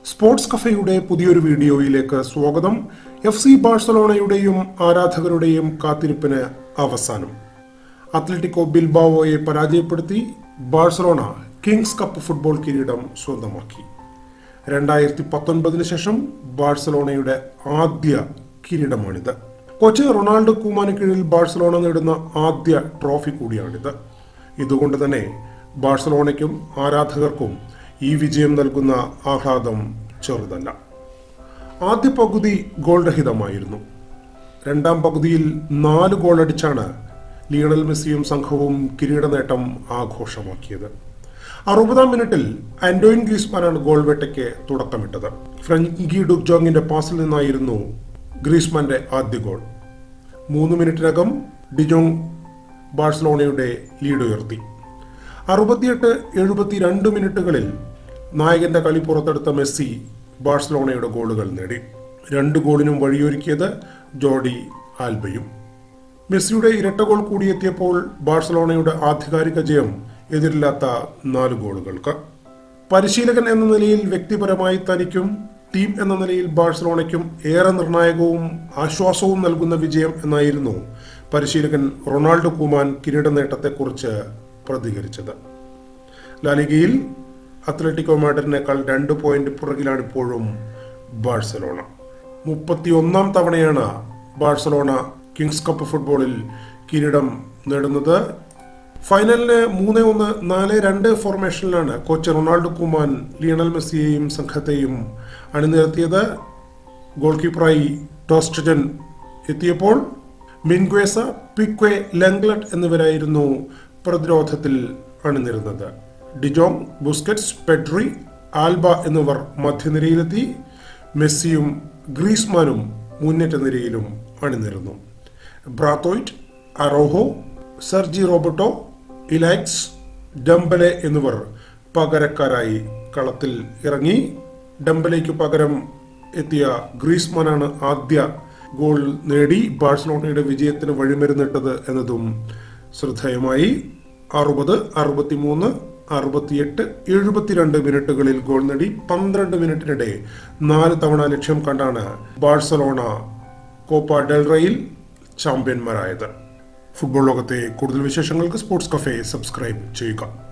Sports കഫേയുടെ പുതിയൊരു വീഡിയോയിലേക്ക് സ്വാഗതം. FC ബാഴ്സലോണയുടെയും ആരാധകരുടെയും കാത്തിരിപ്പിന് അവസാനം. അത്ലറ്റിക്കോ ബിൽബാവോയെ പരാജയപ്പെടുത്തി ബാഴ്സലോണ കിങ്സ് കപ്പ് ഫുട്ബോൾ കിരീടം സ്വന്തമാക്കി. 2019 ശേഷം ബാഴ്സലോണയുടെ ആദ്യ കിരീടമാണിത്. കോച്ച് റൊണാൾഡോ കൂമാന് കീഴിൽ ബാഴ്സലോണ നേടുന്ന ആദ്യ ട്രോഫി കൂടിയാണിത്. ഇതുകൊണ്ട് തന്നെ ബാഴ്സലോണയ്ക്കും ആരാധകർക്കും ഈ വിജയം നൽകുന്ന ആഹ്ലാദം ചെറുതല്ല. ആദ്യ പകുതി ഗോൾ രഹിതമായിരുന്നു. രണ്ടാം പകുതിയിൽ 4 ഗോൾ അടിച്ചാണ് ലിയണൽ മെസ്സിയും സംഘവും കിരീട നേട്ടം ആഘോഷമാക്കിയത്. 60-ാം മിനിറ്റിൽ ആന്റോയിൻ ഗ്രീസ്മാനാണ് ഗോൾ വേട്ടയ്ക്ക് തുടക്കമിട്ടത്. ഫ്രങ്കി ഡുക്ജോങ്ങിന്റെ പാസിൽ നിന്നായിരുന്നു ഗ്രീസ്മാന്റെ ആദ്യ ഗോൾ. 3 മിനിറ്റിനകം ഡിജോങ് ബാഴ്സലോണയുടെ ലീഡ് ഉയർത്തി. 68-72 മിനിറ്റുകളിൽ നായകന്റെ കളി പുറത്തെടുത്ത മെസ്സി ബാഴ്സലോണയുടെ ഗോളുകൾ നേടി. 2 ഗോളിനും വഴിയൊരുക്കിയത് ജോർഡി ആൽബയും. മെസ്സിയുടെ ഇരട്ട ഗോൾ കൂടിയെത്തിയപ്പോൾ ബാഴ്സലോണയുടെ ആധികാരിക ജയം എതിരില്ലാത്ത 4 ഗോളുകൾക്ക്. പരിശീലകൻ എന്ന നിലയിൽ വ്യക്തിപരമായി തനിക്കും ടീം എന്ന നിലയിൽ ബാഴ്സലോണയ്ക്കും ഏറെ നിർണായകവും ആശ്വാസവും നൽകുന്ന വിജയം എന്നായിരുന്നു പരിശീലകൻ റൊണാൾഡോ കൂമാൻ കിരീട നേട്ടത്തെക്കുറിച്ച് പ്രതികരിച്ചത്. ലാലിഗയിൽ അത്ലറ്റിക്കോ മാഡ്രിഡിനേക്കാൾ 2 പോയിന്റ് പുറകിലാണ് ഇപ്പോഴും ബാഴ്സലോണ. 31-ാം തവണയാണ് ബാഴ്സലോണ കിങ്സ് കപ്പ് ഫുട്ബോളിൽ കിരീടം നേടുന്നത്. ഫൈനലിന് 3-1-4-2 ഫോർമേഷനിലാണ് കോച്ച് റൊണാൾഡോ കൂമാൻ ലിയണൽ മെസ്സിയെയും സംഘത്തെയും അണിനിരത്തിയത്. ഗോൾ കീപ്പറായി ടോസ്റ്റജൻ എത്തിയപ്പോൾ മിൻഗ്വേസ, പിക്വെ, ലെംഗ്ലറ്റ് എന്നിവരായിരുന്നു പ്രതിരോധത്തിൽ അണിനിരുന്നത്. ഡിജോങ്, ബുസ്കറ്റ്സ്, പെഡ്രി, ആൽബ എന്നിവർ മധ്യനിരയിലെത്തി. മെസ്സിയും ഗ്രീസ്മാനും മുന്നേറ്റ നിരയിലും അണിനിരുന്നു. Braithwaite, Araujo, Sergi Roberto, Ilaix, Dembele എന്നിവർ പകരക്കാരായി കളത്തിൽ ഇറങ്ങി. ഡംബലേക്ക് പകരം എത്തിയ ഗ്രീസ്മാനാണ് ആദ്യ ഗോൾ നേടി ബാഴ്സലോണയുടെ വിജയത്തിന് വഴിമരുന്നിട്ടത് എന്നതും ശ്രദ്ധേയമായി. 60, 63, 68, 72 മിനിറ്റുകളിൽ ഗോൾ നേടി 12 മിനിറ്റിനിടെ 4 തവണ ലക്ഷ്യം കണ്ടാണ് ബാഴ്സലോണ കോപ്പ ഡെൽ റേയിൽ ചാമ്പ്യന്മാരായത്. ഫുട്ബോൾ ലോകത്തെ കൂടുതൽ വിശേഷങ്ങൾക്ക് സ്പോർട്സ് കഫേ സബ്സ്ക്രൈബ് ചെയ്യുക.